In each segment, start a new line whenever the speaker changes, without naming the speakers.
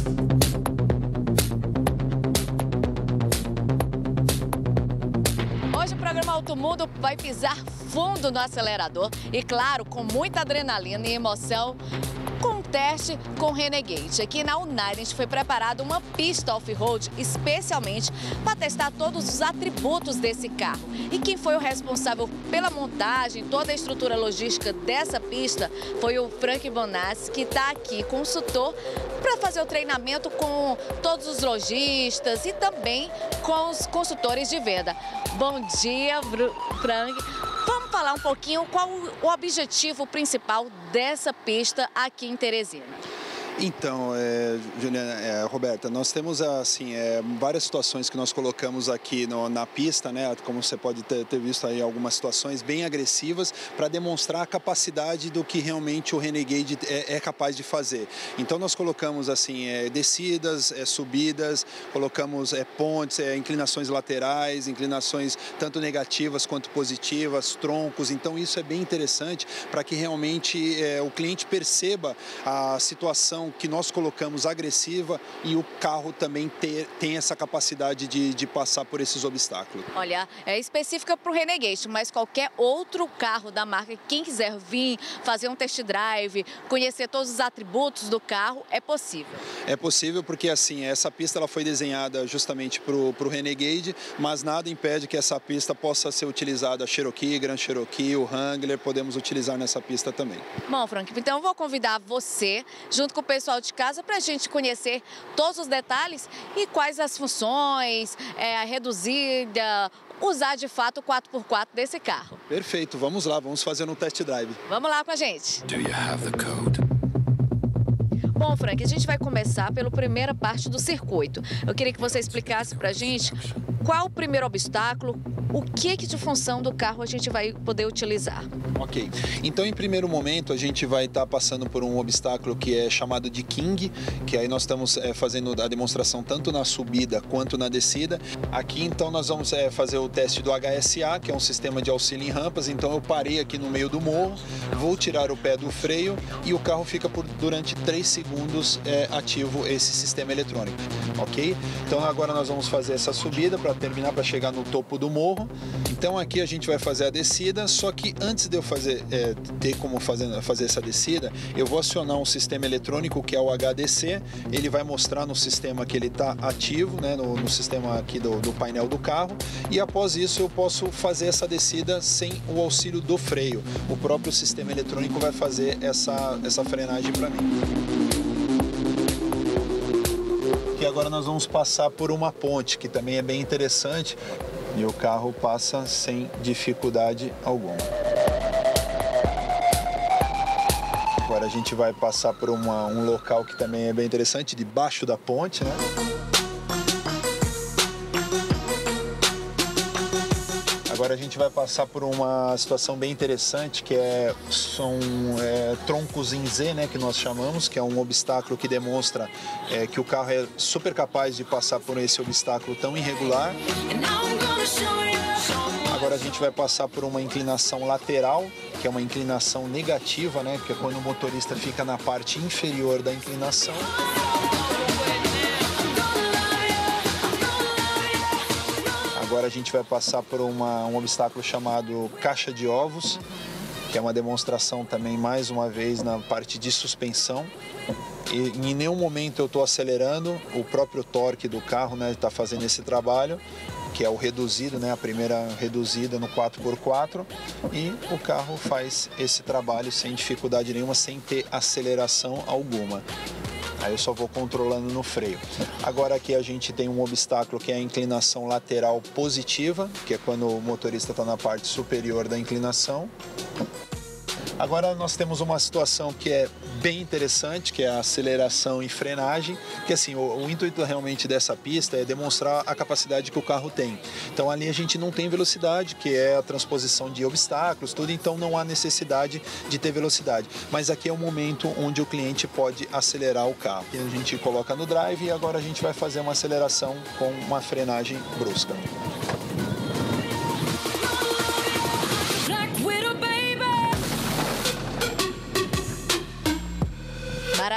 Hoje o programa Automundo vai pisar fundo no acelerador e, claro, com muita adrenalina e emoção, com um teste com o Renegade. Aqui na United foi preparada uma pista off-road especialmente para testar todos os atributos desse carro. E quem foi o responsável pela montagem, toda a estrutura logística dessa pista foi o Frank Bonassi, que está aqui, consultor, para fazer o treinamento com todos os lojistas e também com os consultores de venda. Bom dia, Frank. Vamos falar um pouquinho qual o objetivo principal dessa pista aqui em Teresina.
Então, Juliana, Roberta, nós temos assim várias situações que nós colocamos aqui na pista, né? Como você pode ter visto aí algumas situações bem agressivas para demonstrar a capacidade do que realmente o Renegade é capaz de fazer. Então nós colocamos assim descidas, subidas, colocamos pontes, inclinações laterais, inclinações tanto negativas quanto positivas, troncos. Então isso é bem interessante para que realmente o cliente perceba a situação que nós colocamos agressiva e o carro também tem essa capacidade de passar por esses obstáculos.
Olha, é específica para o Renegade, mas qualquer outro carro da marca, quem quiser vir fazer um test drive, conhecer todos os atributos do carro, é possível.
É possível porque assim, essa pista ela foi desenhada justamente para o Renegade, mas nada impede que essa pista possa ser utilizada a Cherokee, Grand Cherokee, o Wrangler, podemos utilizar nessa pista também.
Bom, Frank, então eu vou convidar você, junto com o pessoal de casa, para a gente conhecer todos os detalhes e quais as funções, a reduzida, usar de fato o 4x4 desse carro.
Perfeito, vamos lá, vamos fazer um test drive.
Vamos lá com a gente. Do you have the code? Bom, Frank, a gente vai começar pela primeira parte do circuito. Eu queria que você explicasse para a gente qual o primeiro obstáculo, o que de função do carro a gente vai poder utilizar.
Ok, então em primeiro momento a gente vai estar passando por um obstáculo que é chamado de King, que aí nós estamos fazendo a demonstração tanto na subida quanto na descida. Aqui então nós vamos fazer o teste do HSA, que é um sistema de auxílio em rampas. Então eu parei aqui no meio do morro, vou tirar o pé do freio e o carro fica durante 3 segundos ativo esse sistema eletrônico, ok? Então agora nós vamos fazer essa subida para terminar, para chegar no topo do morro. Então aqui a gente vai fazer a descida, só que antes de eu ter como fazer essa descida, eu vou acionar um sistema eletrônico que é o HDC. Ele vai mostrar no sistema que ele está ativo, né, no sistema aqui do painel do carro, e após isso eu posso fazer essa descida sem o auxílio do freio. O próprio sistema eletrônico vai fazer essa frenagem para mim. E agora nós vamos passar por uma ponte, que também é bem interessante, e o carro passa sem dificuldade alguma. Agora a gente vai passar por um local que também é bem interessante, debaixo da ponte, né? Agora a gente vai passar por uma situação bem interessante, que são troncos em Z, né, que nós chamamos, que é um obstáculo que demonstra que o carro é super capaz de passar por esse obstáculo tão irregular. Agora a gente vai passar por uma inclinação lateral, que é uma inclinação negativa, né, que é quando o motorista fica na parte inferior da inclinação. Agora a gente vai passar por um obstáculo chamado caixa de ovos, que é uma demonstração também, mais uma vez, na parte de suspensão. E em nenhum momento eu estou acelerando, o próprio torque do carro, né, está fazendo esse trabalho, que é o reduzido, né, a primeira reduzida no 4x4, e o carro faz esse trabalho sem dificuldade nenhuma, sem ter aceleração alguma. Aí eu só vou controlando no freio. Agora aqui a gente tem um obstáculo que é a inclinação lateral positiva, que é quando o motorista está na parte superior da inclinação. Agora nós temos uma situação que é bem interessante, que é a aceleração e frenagem, que assim, o intuito realmente dessa pista é demonstrar a capacidade que o carro tem. Então ali a gente não tem velocidade, que é a transposição de obstáculos, tudo, então não há necessidade de ter velocidade. Mas aqui é o momento onde o cliente pode acelerar o carro. Aqui a gente coloca no drive e agora a gente vai fazer uma aceleração com uma frenagem brusca.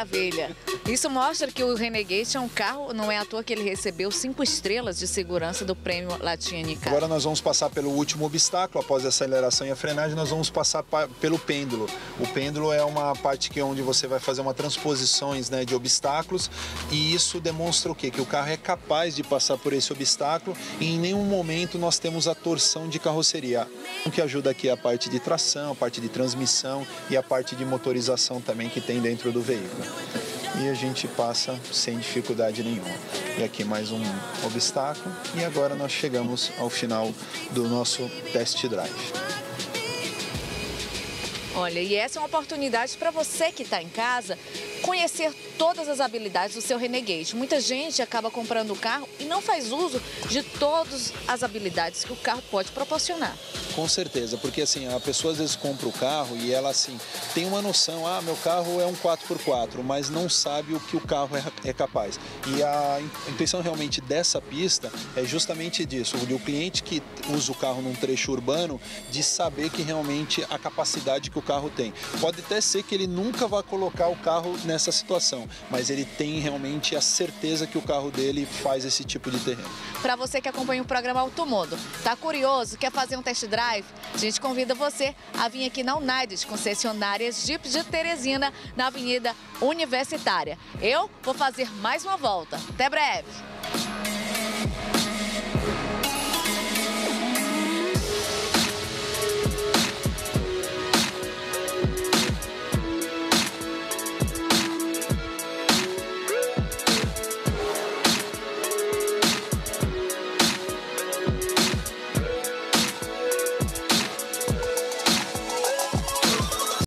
maravilha. Isso mostra que o Renegade é um carro, não é à toa que ele recebeu 5 estrelas de segurança do Prêmio Latini Car.
Agora nós vamos passar pelo último obstáculo, após a aceleração e a frenagem, nós vamos passar pelo pêndulo. O pêndulo é uma parte onde você vai fazer uma transposições, né, de obstáculos, e isso demonstra o quê? Que o carro é capaz de passar por esse obstáculo e em nenhum momento nós temos a torção de carroceria. O que ajuda aqui é a parte de tração, a parte de transmissão e a parte de motorização também que tem dentro do veículo. E a gente passa sem dificuldade nenhuma. E aqui mais um obstáculo e agora nós chegamos ao final do nosso test drive.
Olha, e essa é uma oportunidade para você que está em casa conhecer todas as habilidades do seu Renegade. Muita gente acaba comprando o carro e não faz uso de todas as habilidades que o carro pode proporcionar.
Com certeza, porque assim, a pessoa às vezes compra o carro e ela assim, tem uma noção, meu carro é um 4x4, mas não sabe o que o carro é capaz. E a intenção realmente dessa pista é justamente disso, o cliente que usa o carro num trecho urbano, de saber que realmente a capacidade que o carro tem. Pode até ser que ele nunca vá colocar o carro nessa situação, mas ele tem realmente a certeza que o carro dele faz esse tipo de terreno.
Para você que acompanha o programa Automodo, tá curioso, quer fazer um test drive? A gente convida você a vir aqui na United, concessionárias Jeep de Teresina, na Avenida Universitária. Eu vou fazer mais uma volta. Até breve!